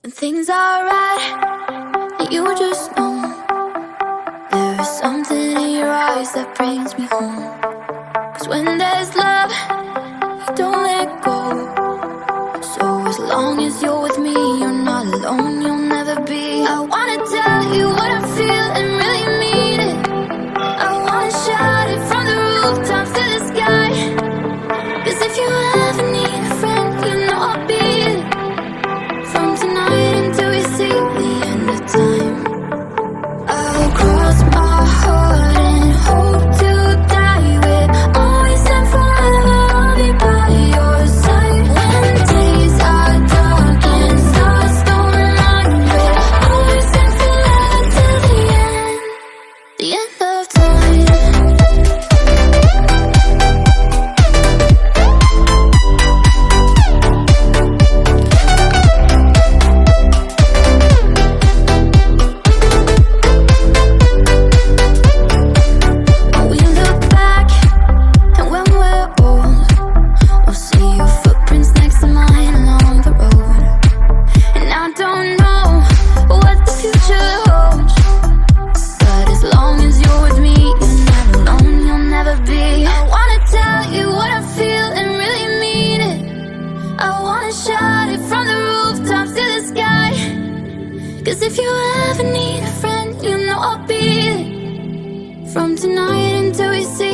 When things are right, and you just know there is something in your eyes that brings me home. 'Cause when there's love, you don't let go. So as long as you're with me, you're not alone, you'll never be. I wanna tell you what I feel and really mean it. I wanna shout it from the rooftops to the sky. 'Cause if you ever need a friend, you know I'll be it. From tonight until we see the end of time, I'll cross my heart and hope to die with. Always and forever, I'll be by your side. When days are dark and stars don't light red, always and forever till the end of time. When we look back and when we're old, we'll see your footprints next to mine along the road. And I don't know what the future holds, but as long as you're with me, you're not alone, you'll never be. I wanna tell you what I feel and really mean it. I wanna shout it from the rooftops to the sky. 'Cause if you ever need a friend, you know I'll be it. From tonight until we see